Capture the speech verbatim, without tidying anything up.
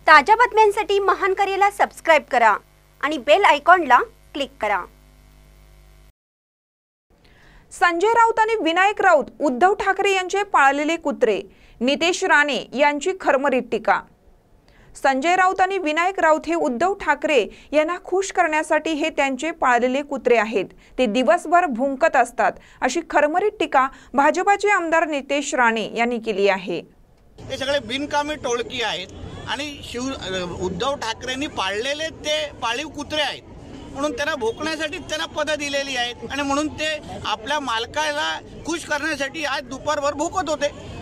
ताज्या बातम्यांसाठी महान करेला सबस्क्राइब करा आणि बेल आयकॉनला क्लिक करा। संजय राऊत आणि विनायक राऊत उद्धव ठाकरे यांचे पाळलेले कुत्रे, नितेश राणे यांची खरमरीत टीका। संजय राऊत आणि विनायक राऊत हे उद्धव ठाकरे यांना खुश करण्यासाठी हे त्यांचे पाळलेले कुत्रे आहेत, ते दिवसभर भुंकत असतात, अशी खरमरीत टीका भाजपाचे आमदार नितेश राणे यांनी केली आहे। हे सगळे बिनकामी टोळकी आहेत आणि शिव उद्धव ठाकरेंनी पाळलेले ते पाळीव कुत्रे आहेत, म्हणून त्यांना भोकण्यासाठी त्यांना पद दिलेली आहेत आणि म्हणून ते आपल्या मालकाला खुश करण्यासाठी आज दुपारभर भोकत होते।